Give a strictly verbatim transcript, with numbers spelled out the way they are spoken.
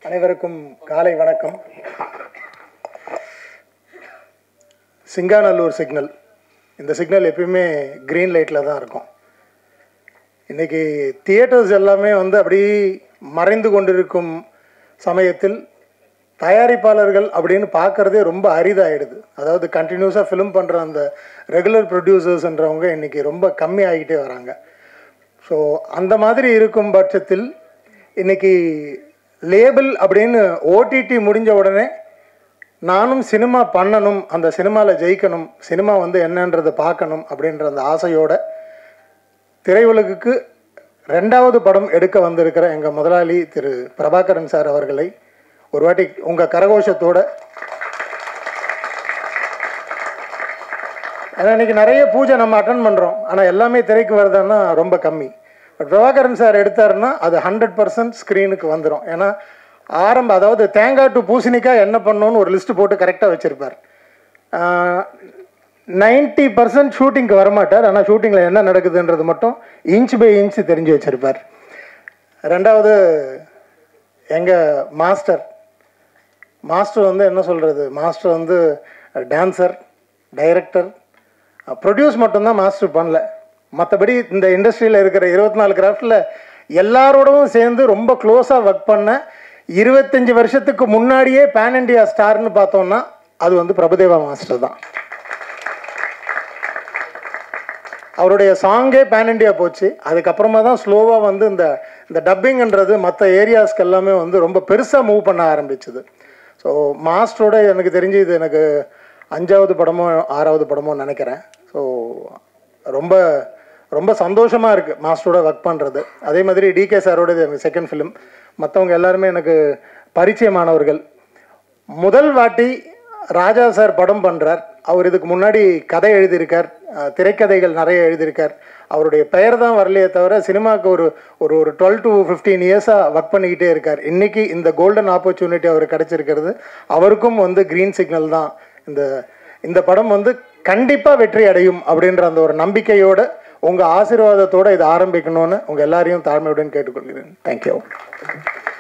அனைவருக்கும் காலை வணக்கம். சிங்காநல்லூர் சிக்னல், இந்த சிக்னல் எப்பயுமே க்ரீன் லைட்டில் தான் இருக்கும். இன்றைக்கி தியேட்டர்ஸ் எல்லாமே வந்து அப்படி மறைந்து கொண்டிருக்கும் சமயத்தில் தயாரிப்பாளர்கள் அப்படின்னு பார்க்குறதே ரொம்ப அரிதாகிடுது. அதாவது கண்டினியூஸாக ஃபிலிம் பண்ணுற அந்த ரெகுலர் ப்ரொடியூசர்ஸ்ன்றவங்க இன்றைக்கி ரொம்ப கம்மி ஆகிக்கிட்டே வராங்க. ஸோ அந்த மாதிரி இருக்கும் பட்சத்தில் இன்றைக்கி லேபிள் அப்படின்னு ஓடிடி முடிஞ்ச உடனே நானும் சினிமா பண்ணணும், அந்த சினிமாவில் ஜெயிக்கணும், சினிமா வந்து என்னன்றதை பார்க்கணும் அப்படின்ற அந்த ஆசையோட திரையுலகுக்கு ரெண்டாவது படம் எடுக்க வந்திருக்கிற எங்கள் முதலாளி திரு பிரபாகரன் சார் அவர்களை ஒரு வாட்டி உங்கள் கரகோஷத்தோட, ஏன்னா இன்றைக்கி நிறைய பூஜை நம்ம அட்டன் பண்ணுறோம், ஆனால் எல்லாமே திரைக்கு வருதுன்னா ரொம்ப கம்மி. பிரபாகரன் சார் எடுத்தாருன்னா அது ஹண்ட்ரட் பர்சன்ட் ஸ்க்ரீனுக்கு வந்துடும். ஏன்னா ஆரம்ப அதாவது தேங்காய் டு பூசணிக்காய் என்ன பண்ணணும்னு ஒரு லிஸ்ட்டு போட்டு கரெக்டாக வச்சுருப்பார். நைன்ட்டி பர்சன்ட் ஷூட்டிங்க்கு வரமாட்டார், ஆனால் ஷூட்டிங்கில் என்ன நடக்குதுன்றது மட்டும் இன்ச் பை இன்ச் தெரிஞ்சு வச்சுருப்பார். ரெண்டாவது எங்கள் மாஸ்டர் மாஸ்டர் வந்து என்ன சொல்கிறது, மாஸ்டர் வந்து டான்ஸர், டைரக்டர், ப்ரொடியூஸ் மட்டும்தான் மாஸ்டர் பண்ணல. மற்றபடி இந்த இண்டஸ்ட்ரியில் இருக்கிற இருபத்தி நாலு கிராஃப்டில் எல்லாரோடவும் சேர்ந்து ரொம்ப க்ளோஸாக ஒர்க் பண்ண இருபத்தஞ்சி வருஷத்துக்கு முன்னாடியே பேன் இண்டியா ஸ்டார்னு பார்த்தோம்னா அது வந்து பிரபுதேவா மாஸ்டர் தான். அவருடைய சாங்கே பேன் இண்டியா போச்சு. அதுக்கப்புறமா தான் ஸ்லோவாக வந்து இந்த இந்த டப்பிங்ன்றது மற்ற ஏரியாஸ்க்கு எல்லாமே வந்து ரொம்ப பெருசாக மூவ் பண்ண ஆரம்பிச்சுது. ஸோ மாஸ்டரோட எனக்கு தெரிஞ்சு இது எனக்கு அஞ்சாவது படமோ ஆறாவது படமோ நினைக்கிறேன். ஸோ ரொம்ப ரொம்ப சந்தோஷமாக இருக்குது மாஸ்டரோட ஒர்க் பண்ணுறது. அதே மாதிரி டிகே சாரோட இது எனக்கு செகண்ட் ஃபிலிம். மற்றவங்க எல்லாருமே எனக்கு பரிச்சயமானவர்கள். முதல் வாட்டி ராஜா சார் படம் பண்ணுறார். அவர் இதுக்கு முன்னாடி கதை எழுதியிருக்கார், திரைக்கதைகள் நிறைய எழுதியிருக்கார். அவருடைய பெயர் தான் வரலையே தவிர சினிமாவுக்கு ஒரு ஒரு ஒரு டுவெல் டு ஃபிஃப்டீன் இயர்ஸாக ஒர்க் பண்ணிக்கிட்டே இருக்கார். இன்றைக்கி இந்த கோல்டன் ஆப்பர்ச்சுனிட்டி அவருக்கு கிடச்சிருக்கிறது. அவருக்கும் வந்து க்ரீன் சிக்னல் தான். இந்த இந்த படம் வந்து கண்டிப்பாக வெற்றி அடையும் அப்படின்ற அந்த ஒரு நம்பிக்கையோடு உங்கள் ஆசீர்வாதத்தோடு இதை ஆரம்பிக்கணும்னு உங்கள் எல்லாரையும் தாழ்மையுடன் கேட்டுக்கொள்கிறேன். தேங்க்யூ.